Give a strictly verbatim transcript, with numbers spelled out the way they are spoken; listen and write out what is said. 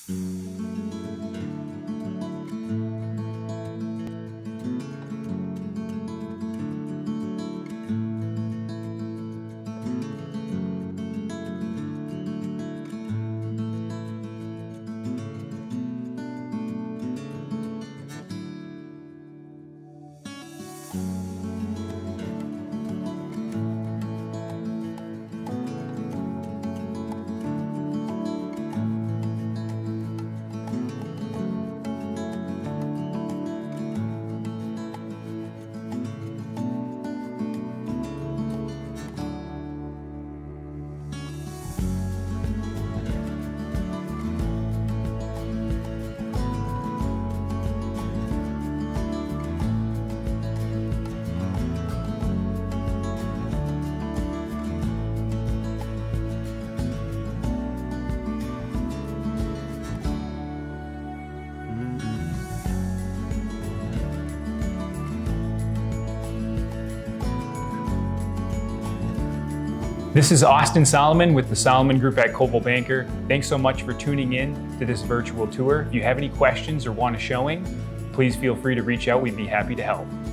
This is Austin Solomon with the Solomon Group at Coldwell Banker. Thanks so much for tuning in to this virtual tour. If you have any questions or want a showing, please feel free to reach out. We'd be happy to help.